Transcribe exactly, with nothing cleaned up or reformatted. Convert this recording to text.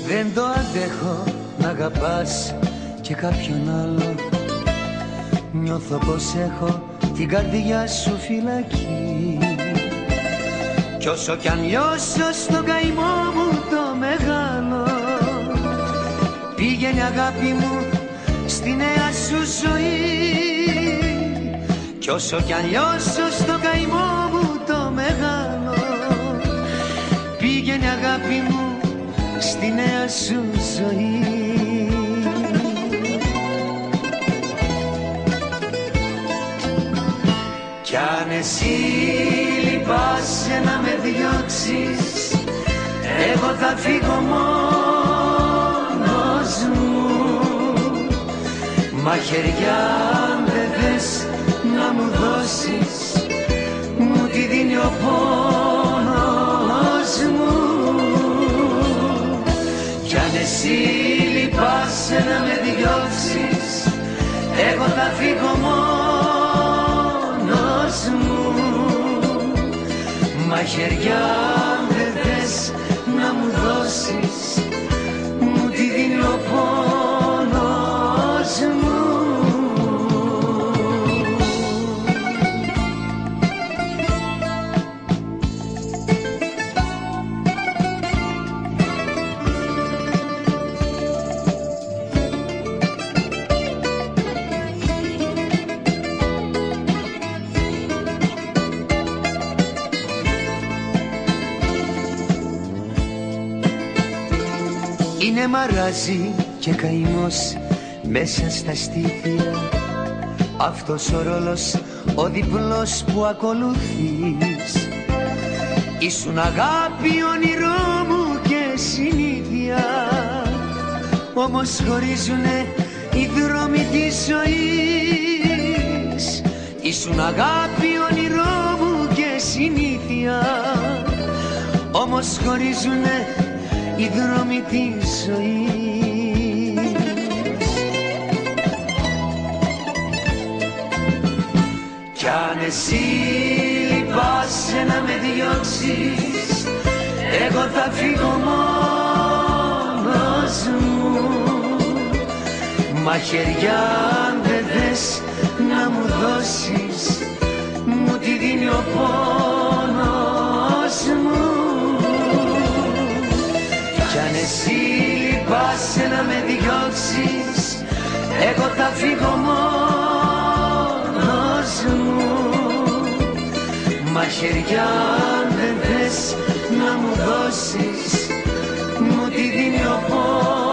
Δεν το αντέχω να αγαπάς και κάποιον άλλο. Νιώθω πως έχω την καρδιά σου φυλακή. Κι όσο κι αν λιώσω στον καημό μου το μεγάλο, πήγαινε αγάπη μου στη νέα σου ζωή. Κι όσο κι αν λιώσω στον καημό μου το μεγάλο, πήγαινε αγάπη μου στη νέα σου ζωή. Κι αν εσύ λυπάσαι να με διώξεις, εγώ θα φύγω μόνος μου. Μαχαιριά αν δεν θες να μου δώσεις, μου τη δίνει ο πόνος μου. Κι αν εσύ λυπάσαι να με διώξεις, εγώ θα φύγω μόνος μου. Μαχαιριά αν δεν θες να μου δώσεις, μου τη δίνει ο πόνος μου. Είναι μαράζι και καημός μέσα στα στήθια, αυτός ο ρόλος ο διπλός που ακολουθείς. Ήσουν αγάπη, όνειρό μου και συνήθεια, όμως χωρίζουνε οι δρόμοι της ζωής. Ήσουν αγάπη, όνειρό μου και συνήθεια, όμως χωρίζουνε οι δρόμοι της ζωής. Κι αν εσύ λυπάσαι να με διώξεις, εγώ θα φύγω μόνος μου. Μαχαιριά αν δεν θες να μου δώσεις, μου τη δίνει ο πόνος μου. Κι αν εσύ λυπάσαι να με διώξεις, εγώ θα φύγω μόνος μου. Μαχαιριά αν δεν θες να μου δώσεις, μου τη δίνει ο πόνος.